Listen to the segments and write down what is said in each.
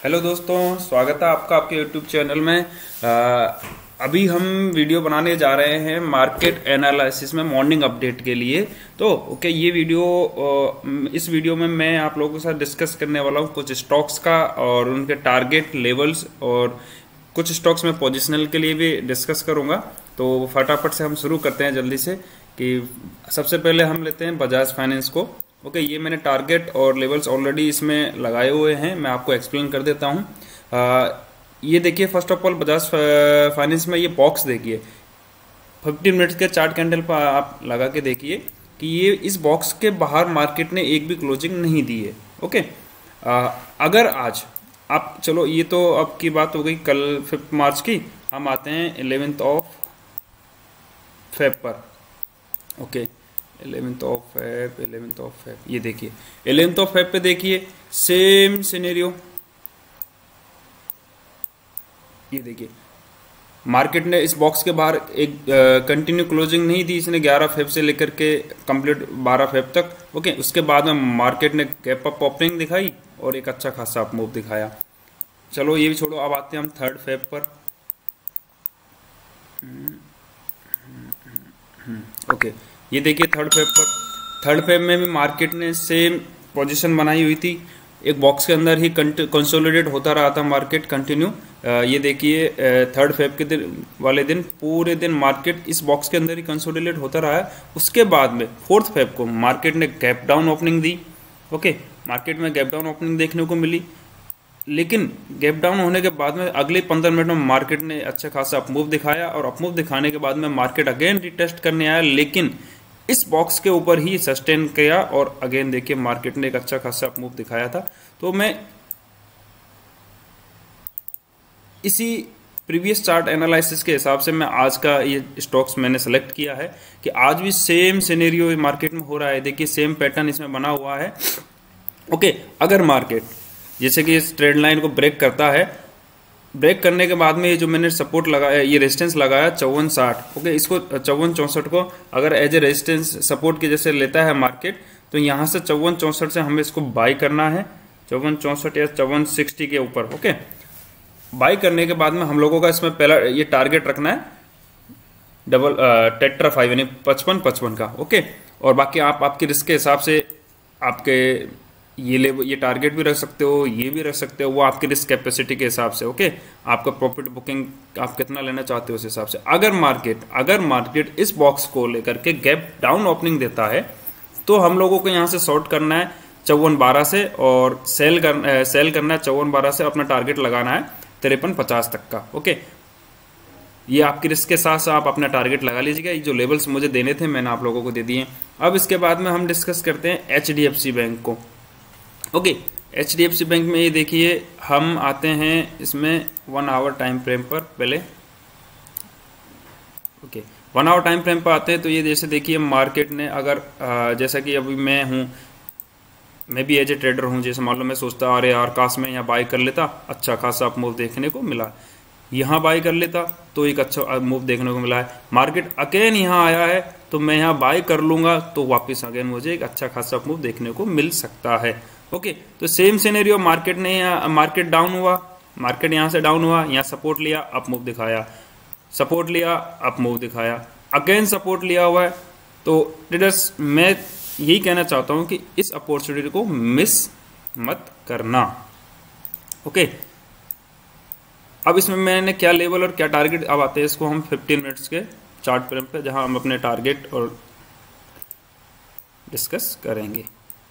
Hello दोस्तों, स्वागत है आपका आपके यूट्यूब चैनल में। अभी हम वीडियो बनाने जा रहे हैं मार्केट एनालिसिस में मॉर्निंग अपडेट के लिए। तो ओके, ये वीडियो इस वीडियो में मैं आप लोगों के साथ डिस्कस करने वाला हूँ कुछ स्टॉक्स का और उनके टारगेट लेवल्स, और कुछ स्टॉक्स में पोजिशनल के लिए भी डिस्कस करूँगा। तो फटाफट से हम शुरू करते हैं जल्दी से कि सबसे पहले हम लेते हैं बजाज फाइनेंस को। ओके, ये मैंने टारगेट और लेवल्स ऑलरेडी इसमें लगाए हुए हैं, मैं आपको एक्सप्लेन कर देता हूँ। ये देखिए, first of all Bajaj finance में ये बॉक्स देखिए, 15 मिनट्स के चार्ट कैंडल पर आप लगा के देखिए कि ये इस बॉक्स के बाहर मार्केट ने एक भी क्लोजिंग नहीं दी है। ओके, अगर आज आप, चलो ये तो अब की बात हो गई कल 5 मार्च की, हम आते हैं 11th ऑफ फेब पर। ओके, 11th ऑफ फेब, ये देखिए 11th ऑफ फेब पे देखिए सेम सिनेरियो। ये देखिए मार्केट ने इस बॉक्स के बाहर एक कंटिन्यू क्लोजिंग नहीं दी, इसने 11 फेब से लेकर के कंप्लीट 12 फेब तक। ओके, उसके बाद में मार्केट ने गैप अप ओपनिंग दिखाई और एक अच्छा खासा अप मूव दिखाया। चलो ये भी छोड़ो, अब आते हैं हम 3rd फेब पर। ओके, ये देखिए 3rd फेब में भी मार्केट ने सेम पोजीशन बनाई हुई थी, एक बॉक्स के अंदर ही कंसोलिडेट होता रहा था मार्केट कंटिन्यू। ये देखिए 3rd फेब के दिन वाले दिन पूरे दिन मार्केट इस बॉक्स के अंदर ही कंसोलिडेट होता रहा है। उसके बाद में 4th फेब को मार्केट ने गैप डाउन ओपनिंग दी। ओके, मार्केट में गैप डाउन ओपनिंग देखने को मिली, लेकिन गैप डाउन होने के बाद में अगले 15 मिनट में मार्केट ने अच्छा खासा अपमूव दिखाया, और अपमूव दिखाने के बाद में मार्केट अगेन रिटेस्ट करने आया, लेकिन इस बॉक्स के ऊपर ही सस्टेन किया और अगेन देखिए मार्केट ने एक अच्छा खासा अपमूव दिखाया था। तो मैं इसी प्रीवियस चार्ट एनालिसिस के हिसाब से मैं आज का ये स्टॉक्स मैंने सेलेक्ट किया है कि आज भी सेम सिनेरियो मार्केट में हो रहा है। देखिए सेम पैटर्न इसमें बना हुआ है। ओके, अगर मार्केट जैसे कि इस ट्रेंड लाइन को ब्रेक करता है, ब्रेक करने के बाद में ये जो मैंने सपोर्ट लगाया, ये रेजिस्टेंस लगाया 5460। ओके, इसको 5464 को अगर एज ए रेजिस्टेंस सपोर्ट की जैसे लेता है मार्केट, तो यहाँ से 5464 से हमें इसको बाई करना है, 5464 या 5460 के ऊपर। ओके, बाई करने के बाद में हम लोगों का इसमें पहला ये टारगेट रखना है डबल टेट्रा 5 यानी 55 का। ओके, और बाकी आप आपके रिस्क के हिसाब से आपके ये टारगेट भी रख सकते हो, ये भी रख सकते हो, वो आपकी रिस्क कैपेसिटी के हिसाब से। ओके, आपका प्रॉफिट बुकिंग आप कितना लेना चाहते हो उस हिसाब से। अगर मार्केट इस बॉक्स को लेकर के गैप डाउन ओपनिंग देता है, तो हम लोगों को यहाँ से शॉर्ट करना है 5412 से, और सेल करना है 5412 से, अपना टारगेट लगाना है 5350 तक का। ओके, ये आपकी रिस्क के साथ साथ आप अपना टारगेट लगा लीजिएगा। ये जो लेवल्स मुझे देने थे मैंने आप लोगों को दे दिए। अब इसके बाद में हम डिस्कस करते हैं HDFC बैंक को। ओके, HDFC बैंक में ये देखिए हम आते हैं इसमें 1 आवर टाइम फ्रेम पर पहले। ओके, 1 आवर टाइम फ्रेम पर आते हैं तो ये जैसे देखिए मार्केट ने अगर जैसा कि अभी मैं भी एज ए ट्रेडर हूँ, जैसे मान लो मैं सोचता अरे यार काश मैं यहाँ बाई कर लेता, अच्छा खासा अप मूव देखने को मिला, यहाँ बाई कर लेता तो एक अच्छा मूव देखने को मिला है। मार्केट अगेन यहाँ आया है तो मैं यहाँ बाई कर लूंगा तो वापस अगेन मुझे एक अच्छा खासा अप मूव देखने को मिल सकता है। ओके, तो सेम सिनेरियो मार्केट डाउन हुआ, मार्केट यहाँ से डाउन हुआ, यहाँ सपोर्ट लिया, अप मूव दिखाया, सपोर्ट लिया, अप मूव दिखाया, अगेन सपोर्ट लिया हुआ है। तो ट्रेडर्स मैं यही कहना चाहता हूँ कि इस अपॉर्चुनिटी को मिस मत करना। ओके, अब इसमें मैंने क्या लेवल और क्या टारगेट, अब आते हैं इसको हम 15 मिनट्स के चार्ट फ्रेम पे, जहां हम अपने टारगेट और डिस्कस करेंगे।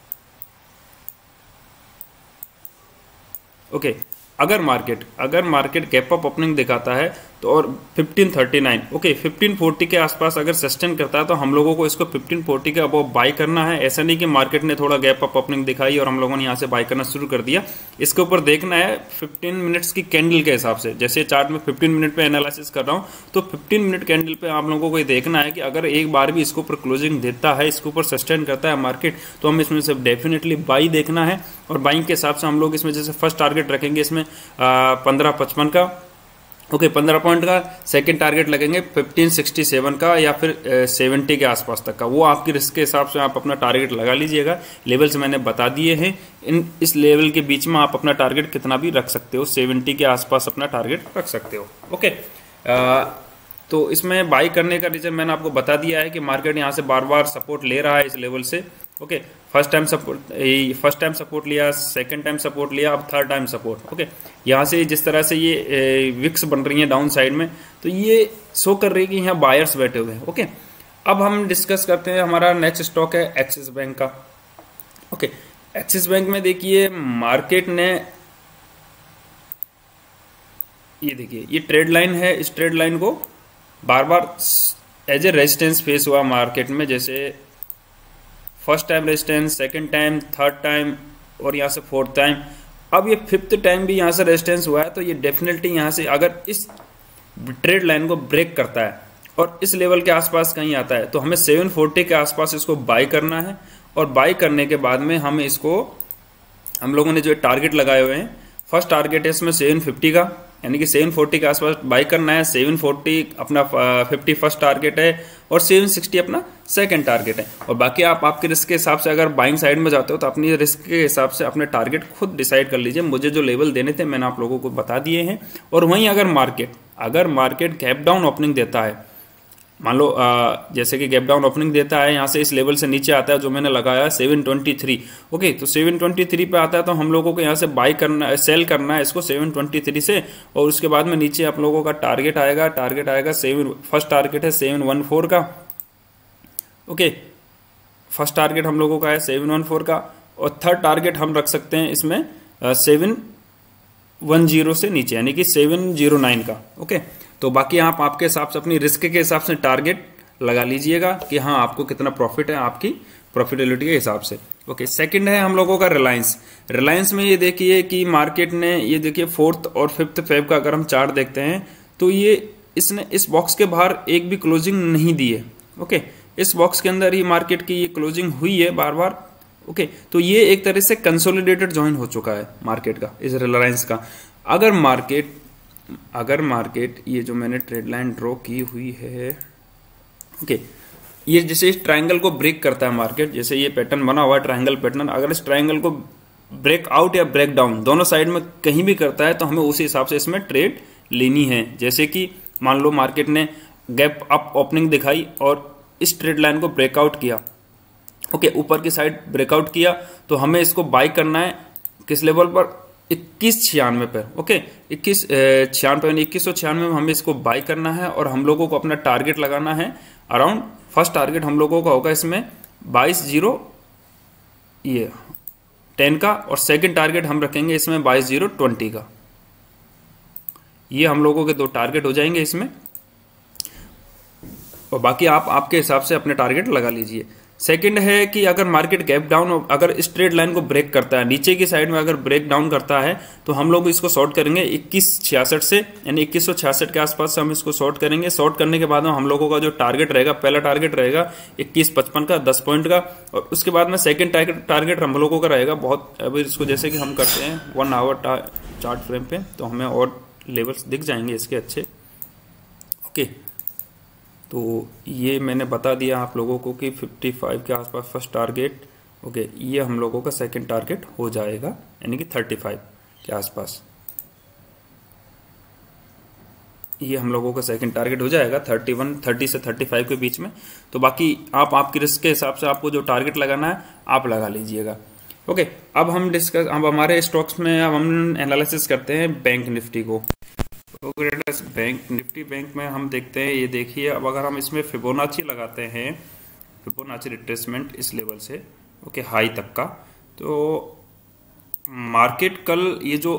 ओके, अगर मार्केट गैप अप ओपनिंग दिखाता है तो, और 1539 ओके 1540 के आसपास अगर सस्टेन करता है, तो हम लोगों को इसको 1540 के अबव बाई करना है। ऐसा नहीं कि मार्केट ने थोड़ा गैप अप ओपनिंग दिखाई और हम लोगों ने यहाँ से बाई करना शुरू कर दिया। इसके ऊपर देखना है 15 मिनट्स की कैंडल के हिसाब से। जैसे चार्ट में 15 मिनट पे एनालिसिस कर रहा हूँ, तो 15 मिनट कैंडल पे आप लोगों को ये देखना है कि अगर एक बार भी इसके ऊपर क्लोजिंग देता है, इसके ऊपर सस्टेन करता है मार्केट, तो हम इसमें से डेफिनेटली बाई देखना है। और बाइंग के हिसाब से हम लोग इसमें जैसे फर्स्ट टारगेट रखेंगे इसमें 1555 का, ओके 15 पॉइंट का सेकंड टारगेट लगेंगे 1567 का या फिर 70 के आसपास तक का, वो आपकी रिस्क के हिसाब से आप अपना टारगेट लगा लीजिएगा। लेवल्स मैंने बता दिए हैं, इस लेवल के बीच में आप अपना टारगेट कितना भी रख सकते हो, 70 के आसपास अपना टारगेट रख सकते हो। ओके तो इसमें बाई करने का रीजन मैंने आपको बता दिया है कि मार्केट यहाँ से बार बार सपोर्ट ले रहा है इस लेवल से। ओके फर्स्ट टाइम सपोर्ट लिया, सेकंड टाइम सपोर्ट लिया, अब थर्ड टाइम सपोर्ट। ओके यहाँ से जिस तरह से ये विक्स बन रही है डाउन साइड में, तो ये शो कर रही है कि यहाँ बायर्स बैठे हुए हैं। ओके अब हम डिस्कस करते हैं, हमारा नेक्स्ट स्टॉक है एक्सिस बैंक का। ओके एक्सिस बैंक में देखिए मार्केट ने, ये देखिए ये ट्रेड लाइन है, इस ट्रेड लाइन को बार बार एज ए रेजिस्टेंस फेस हुआ मार्केट में, जैसे first time resistance, second time, third time और यहाँ से फोर्थ टाइम, अब ये फिफ्थ टाइम भी यहाँ से रेजिस्टेंस हुआ है। तो ये डेफिनेटली यहाँ से अगर इस ट्रेड लाइन को ब्रेक करता है और इस लेवल के आसपास कहीं आता है, तो हमें 740 के आसपास इसको बाय करना है। और बाय करने के बाद में हमें इसको, हम लोगों ने जो टारगेट लगाए हुए हैं, फर्स्ट टारगेट है इसमें 750 का, यानी कि 740 के आसपास बाई करना है। 740 अपना 50 फर्स्ट टारगेट है और 760 अपना सेकंड टारगेट है। और बाकी आप आपके रिस्क के हिसाब से अगर बाइंग साइड में जाते हो तो अपनी रिस्क के हिसाब से अपने टारगेट खुद डिसाइड कर लीजिए। मुझे जो लेवल देने थे मैंने आप लोगों को बता दिए हैं। और वहीं अगर मार्केट गैप डाउन ओपनिंग देता है, मान लो जैसे कि गैप डाउन ओपनिंग देता है, यहाँ से इस लेवल से नीचे आता है जो मैंने लगाया है 723। ओके तो 723 पे आता है तो हम लोगों को यहाँ से बाई करना है, सेल करना है इसको 723 से। और उसके बाद में नीचे आप लोगों का टारगेट आएगा फर्स्ट टारगेट है 714 का। ओके फर्स्ट टारगेट हम लोगों का है 714 का, और थर्ड टारगेट हम रख सकते हैं इसमें 710 से नीचे, यानी कि 709 का। ओके तो बाकी आप आपके हिसाब से अपनी रिस्क के हिसाब से टारगेट लगा लीजिएगा कि हाँ आपको कितना प्रॉफिट है आपकी प्रॉफिटेबिलिटी के हिसाब से। ओके सेकंड है हम लोगों का रिलायंस में ये देखिए कि मार्केट ने, ये देखिए 4th और 5th फेब का अगर हम चार्ट देखते हैं तो ये इसने इस बॉक्स के बाहर एक भी क्लोजिंग नहीं दी है। ओके इस बॉक्स के अंदर ही मार्केट की ये क्लोजिंग हुई है बार बार। ओके तो ये एक तरह से कंसोलिडेटेड ज्वाइन हो चुका है मार्केट का, इस रिलायंस का। अगर मार्केट ये जो मैंने ट्रेड लाइन ड्रॉ की हुई है, ओके ये जैसे इस ट्रायंगल को ब्रेक करता है मार्केट, जैसे ये पैटर्न बना हुआ है ट्रायंगल पैटर्न, अगर इस ट्रायंगल को ब्रेक आउट या ब्रेक डाउन दोनों साइड में कहीं भी करता है तो हमें उसी हिसाब से इसमें ट्रेड लेनी है। जैसे कि मान लो मार्केट ने गैप अप ओपनिंग दिखाई और इस ट्रेड लाइन को ब्रेकआउट किया, ओके ऊपर की साइड ब्रेकआउट किया, तो हमें इसको बाय करना है किस लेवल पर, 2196 पर। ओके 2196 में हमें इसको बाय करना है और हम लोगों को अपना टारगेट लगाना है अराउंड, फर्स्ट टारगेट हम लोगों का होगा इसमें 22,010 का, और सेकंड टारगेट हम रखेंगे इसमें 22,020 का। ये हम लोगों के दो टारगेट हो जाएंगे इसमें, और बाकी आप आपके हिसाब से अपने टारगेट लगा लीजिए। सेकंड है कि अगर मार्केट गैप डाउन, अगर इस ट्रेड लाइन को ब्रेक करता है, नीचे की साइड में अगर ब्रेक डाउन करता है तो हम लोग इसको शॉर्ट करेंगे 2166 से, यानी 2166 के आसपास से हम इसको शॉर्ट करेंगे। शॉर्ट करने के बाद में हम लोगों का जो टारगेट रहेगा, पहला टारगेट रहेगा 2155 का 10 पॉइंट का, और उसके बाद में सेकंड टारगेट हम लोगों का रहेगा बहुत, अभी इसको जैसे कि हम करते हैं 1 आवर चार्ट फ्रेम पे तो हमें और लेवल्स दिख जाएंगे इसके अच्छे। ओके तो ये मैंने बता दिया आप लोगों को कि 55 के आसपास फर्स्ट टारगेट। ओके ये हम लोगों का सेकंड टारगेट हो जाएगा, यानी कि 35 के आसपास ये हम लोगों का सेकंड टारगेट हो जाएगा 30 से 35 के बीच में। तो बाकी आप आपकी रिस्क के हिसाब से आपको जो टारगेट लगाना है आप लगा लीजिएगा। ओके अब हमारे स्टॉक्स में अब हम एनालिसिस करते हैं बैंक निफ्टी को। निफ्टी बैंक में हम देखते हैं, ये देखिए अब अगर हम इसमें फिबोनाची लगाते हैं, फिबोनाची रिट्रेसमेंट इस लेवल से ओके हाई तक का, तो मार्केट कल ये जो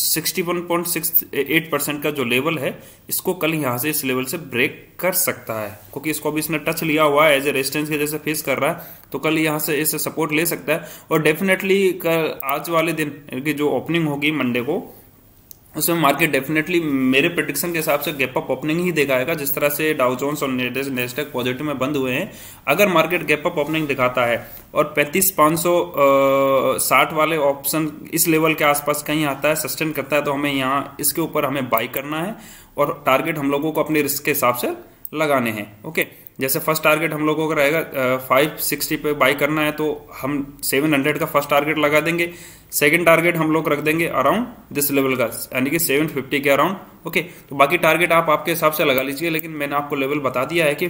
61.68% का जो लेवल है इसको कल यहाँ से इस लेवल से ब्रेक कर सकता है, क्योंकि इसको अभी इसने टच लिया हुआ है एज ए रेजिस्टेंस के जैसे फेस कर रहा है, तो कल यहाँ से इसे सपोर्ट ले सकता है। और डेफिनेटली कल आज वाले दिन की जो ओपनिंग होगी मंडे को, उसमें मार्केट डेफिनेटली मेरे प्रेडिक्शन के हिसाब से गैप अप ओपनिंग ही दिखाएगा, जिस तरह से डाउ जोन्स और नेस्डैक पॉजिटिव में बंद हुए हैं। अगर मार्केट गैप अप ओपनिंग दिखाता है और 35,560 वाले ऑप्शन इस लेवल के आसपास कहीं आता है, सस्टेन करता है, तो हमें यहाँ इसके ऊपर हमें बाई करना है और टारगेट हम लोगों को अपने रिस्क के हिसाब से लगाने हैं। ओके, जैसे फर्स्ट टारगेट हम लोगों का रहेगा 560 पे बाई करना है, तो हम 700 का फर्स्ट टारगेट लगा देंगे। सेकंड टारगेट हम लोग रख देंगे अराउंड दिस लेवल का, यानी कि 750 के अराउंड। ओके, तो बाकी टारगेट आप आपके हिसाब से लगा लीजिए, लेकिन मैंने आपको लेवल बता दिया है कि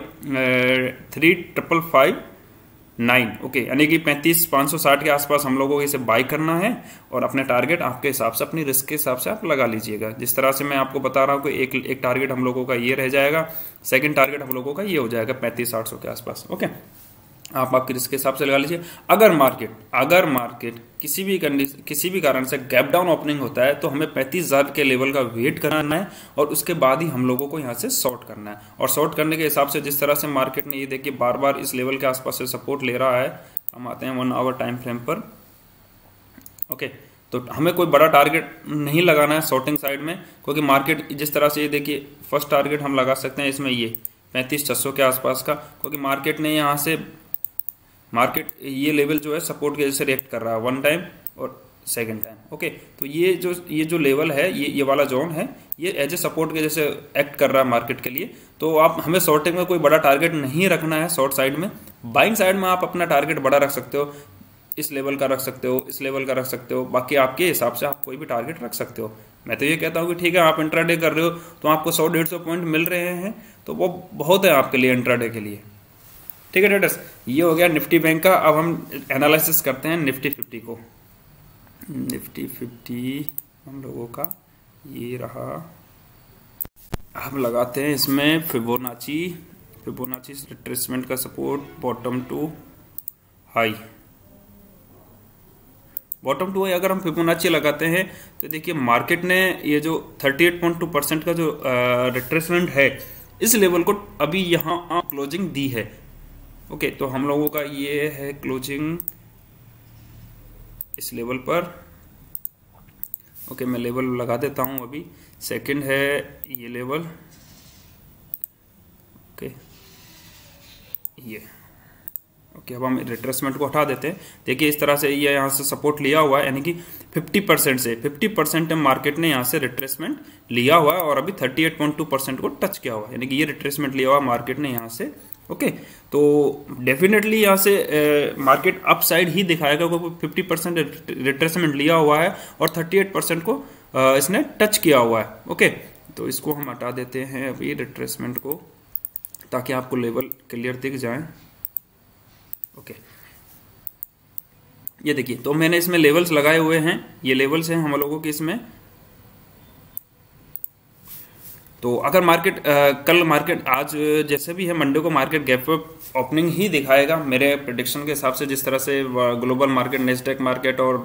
35,559। ओके, यानी कि 35,560 के आसपास हम लोगों को इसे बाई करना है और अपने टारगेट आपके हिसाब से, अपनी रिस्क के हिसाब से आप लगा लीजिएगा। जिस तरह से मैं आपको बता रहा हूँ कि एक टारगेट हम लोगों का ये रह जाएगा, सेकंड टारगेट हम लोगों का ये हो जाएगा 35,800 के आसपास। ओके, आप आपके रिस्क के हिसाब से लगा लीजिए। अगर मार्केट किसी भी कारण से गैप डाउन ओपनिंग होता है, तो हमें 35,000 के लेवल का वेट करना है और उसके बाद ही हम लोगों को यहाँ से शॉर्ट करना है। और शॉर्ट करने के हिसाब से जिस तरह से मार्केट ने ये देखिए बार बार इस लेवल के आसपास से सपोर्ट ले रहा है, हम आते हैं 1 आवर टाइम फ्रेम पर। ओके, तो हमें कोई बड़ा टारगेट नहीं लगाना है शॉर्टिंग साइड में, क्योंकि मार्केट जिस तरह से ये देखिए फर्स्ट टारगेट हम लगा सकते हैं इसमें ये 35,600 के आसपास का, क्योंकि मार्केट ने यहाँ से ये लेवल जो है सपोर्ट के जैसे रिएक्ट कर रहा है 1 टाइम और सेकंड टाइम। ओके, तो ये जो लेवल है, ये वाला जोन है, ये एज ए सपोर्ट के जैसे एक्ट कर रहा है मार्केट के लिए। तो आप हमें शॉर्टिंग में कोई बड़ा टारगेट नहीं रखना है शॉर्ट साइड में। बाइंग साइड में आप अपना टारगेट बड़ा रख सकते हो, इस लेवल का रख सकते हो, इस लेवल का रख सकते हो, बाकी आपके हिसाब से आप कोई भी टारगेट रख सकते हो। मैं तो ये कहता हूँ कि ठीक है, आप इंट्राडे कर रहे हो तो आपको 100-150 पॉइंट मिल रहे हैं, तो वो बहुत है आपके लिए इंट्राडे के लिए। ठीक है ट्रेडर्स, ये हो गया निफ्टी बैंक का। अब हम एनालिसिस करते हैं निफ्टी 50 को। निफ्टी 50 हम लोगों का ये रहा। हम लगाते हैं इसमें फिबोनाची रिट्रेसमेंट का सपोर्ट, बॉटम टू हाई अगर हम फिबोनाची लगाते हैं तो देखिए मार्केट ने ये जो 38.2% का जो रिट्रेसमेंट है, इस लेवल को अभी यहाँ क्लोजिंग दी है। ओके, तो हम लोगों का ये है क्लोजिंग इस लेवल पर। ओके, मैं लेवल लगा देता हूं अभी। सेकंड है ये लेवल। ओके, ये ओके, अब हम रिट्रेसमेंट को हटा देते हैं। देखिए इस तरह से ये यहाँ से सपोर्ट लिया हुआ है, यानी कि 50% मार्केट ने यहाँ से रिट्रेसमेंट लिया हुआ है और अभी 38.2% को टच किया हुआ है, यानी कि ये रिट्रेसमेंट लिया हुआ मार्केट ने यहाँ से। ओके, तो डेफिनेटली यहाँ से मार्केट अप साइड ही दिखाएगा, क्योंकि 50% रिट्रेसमेंट लिया हुआ है और 38% को इसने टच किया हुआ है। ओके, तो इसको हम हटा देते हैं अभी रिट्रेसमेंट को, ताकि आपको लेवल क्लियर दिख जाए। ओके, ये देखिए, तो मैंने इसमें लेवल्स लगाए हुए हैं, ये लेवल्स हैं हम लोगों के इसमें। तो अगर कल मार्केट आज जैसे भी है मंडे को मार्केट गैप अप ओपनिंग ही दिखाएगा मेरे प्रेडिक्शन के हिसाब से, जिस तरह से ग्लोबल मार्केट, नेस्डैक मार्केट और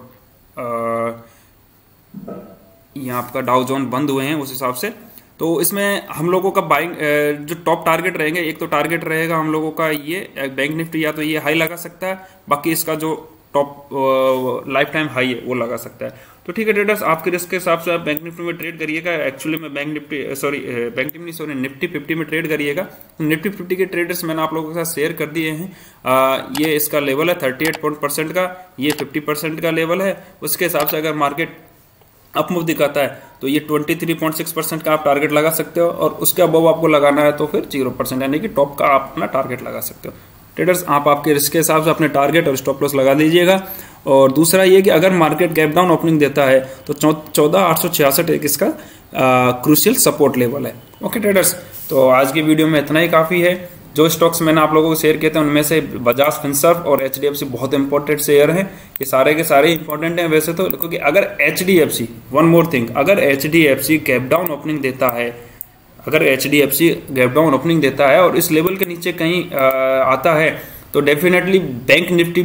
यहाँ आपका डाउ जोन बंद हुए हैं उस हिसाब से। तो इसमें हम लोगों का बाइंग जो टॉप टारगेट रहेंगे, एक तो टारगेट रहेगा हम लोगों का ये बैंक निफ्टी, या तो ये हाई लगा सकता है, बाकी इसका जो टॉप लाइफ टाइम हाई है वो लगा सकता है। तो ठीक है ट्रेडर्स, आपके रिस्क के हिसाब से आप बैंक निफ्टी में ट्रेड करिएगा। एक्चुअली में निफ्टी 50 में ट्रेड करिएगा। निफ्टी 50 के ट्रेडर्स मैंने आप लोगों के साथ शेयर कर दिए हैं। ये इसका लेवल है 38% का, ये 50% का लेवल है। उसके हिसाब से अगर मार्केट अपमूव दिखाता है तो ये 23.6% का आप टारगेट लगा सकते हो, और उसके अबव आपको लगाना है तो फिर 0%, यानी कि टॉप का आप अपना टारगेट लगा सकते हो। ट्रेडर्स, आप आपके रिस्क के हिसाब से अपने टारगेट और स्टॉप लॉस लगा दीजिएगा। और दूसरा ये कि अगर मार्केट गैप डाउन ओपनिंग देता है तो 14,866 एक इसका क्रूशियल सपोर्ट लेवल है। ओके ट्रेडर्स, तो आज की वीडियो में इतना ही काफ़ी है। जो स्टॉक्स मैंने आप लोगों को शेयर किए थे उनमें से बजाज फिनसर्व और HDFC बहुत इंपॉर्टेंट शेयर हैं। ये सारे के सारे इंपॉर्टेंट हैं वैसे तो, क्योंकि अगर HDFC, वन मोर थिंग, अगर HDFC गैप डाउन ओपनिंग देता है, अगर HDFC गैप डाउन ओपनिंग देता है और इस लेवल के नीचे कहीं आता है, तो डेफिनेटली बैंक निफ्टी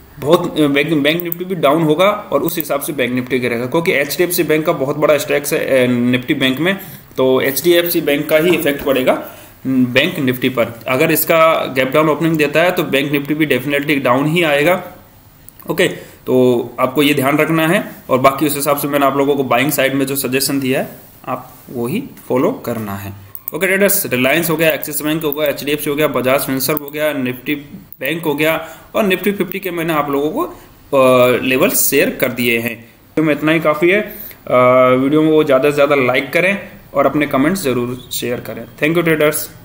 भी डाउन होगा और उस हिसाब से बैंक निफ्टी गिरेगा, क्योंकि HDFC बैंक का बहुत बड़ा स्टैक्स है निफ्टी बैंक में। तो HDFC बैंक का ही इफेक्ट पड़ेगा बैंक निफ्टी पर। अगर इसका गैप डाउन ओपनिंग देता है तो बैंक निफ्टी भी डेफिनेटली डाउन ही आएगा। ओके, तो आपको ये ध्यान रखना है और बाकी उस हिसाब से मैंने आप लोगों को बाइंग साइड में जो सजेशन दिया है आप वो ही फॉलो करना है। ओके ट्रेडर्स, रिलायंस हो गया, एक्सिस बैंक हो गया, HDFC हो गया, बजाज फिनसर्व हो गया, निफ्टी बैंक हो गया और निफ्टी 50 के मैंने आप लोगों को लेवल शेयर कर दिए हैं। तो में इतना ही काफ़ी है। वीडियो को ज़्यादा से ज़्यादा लाइक करें और अपने कमेंट्स ज़रूर शेयर करें। Thank you traders.